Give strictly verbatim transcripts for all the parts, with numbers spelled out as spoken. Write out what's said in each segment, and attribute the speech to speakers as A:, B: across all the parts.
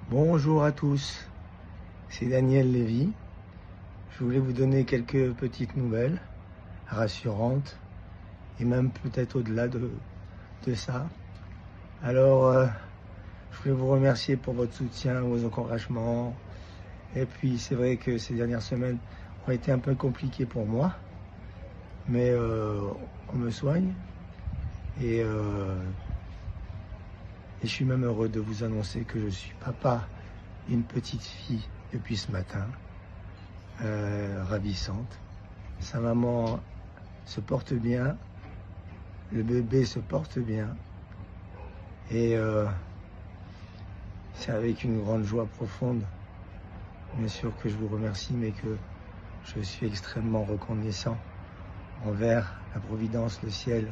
A: Bonjour à tous, c'est Daniel Lévy. Je voulais vous donner quelques petites nouvelles rassurantes et même peut-être au-delà de, de ça. Alors, euh, je voulais vous remercier pour votre soutien, vos encouragements. Et puis, c'est vrai que ces dernières semaines ont été un peu compliquées pour moi, mais euh, on me soigne et euh, Et je suis même heureux de vous annoncer que je suis papa d'une petite fille depuis ce matin, euh, ravissante. Sa maman se porte bien, le bébé se porte bien. Et euh, c'est avec une grande joie profonde, bien sûr que je vous remercie, mais que je suis extrêmement reconnaissant envers la Providence, le ciel,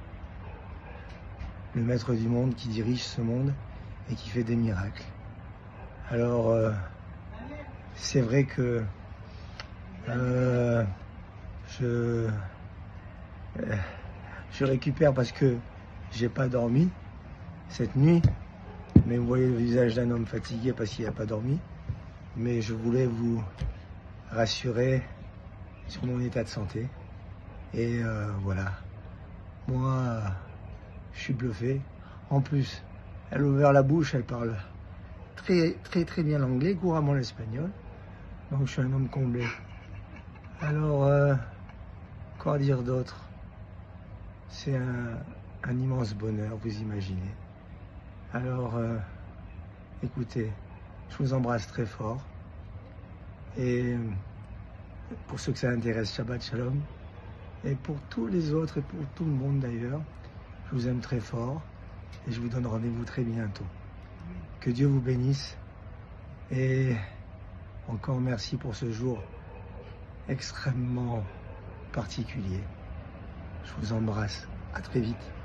A: le maître du monde qui dirige ce monde et qui fait des miracles. Alors, euh, c'est vrai que euh, je, euh, je récupère parce que j'ai pas dormi cette nuit, mais vous voyez le visage d'un homme fatigué parce qu'il n'a pas dormi. Mais je voulais vous rassurer sur mon état de santé. Et euh, voilà, moi, je suis bluffé. En plus, elle a ouvert la bouche, elle parle très très très bien l'anglais, couramment l'espagnol. Donc je suis un homme comblé. Alors, euh, quoi dire d'autre? C'est un, un immense bonheur, vous imaginez. Alors, euh, écoutez, je vous embrasse très fort. Et pour ceux que ça intéresse, Shabbat Shalom. Et pour tous les autres et pour tout le monde d'ailleurs, je vous aime très fort et je vous donne rendez-vous très bientôt. Que Dieu vous bénisse et encore merci pour ce jour extrêmement particulier. Je vous embrasse. À très vite.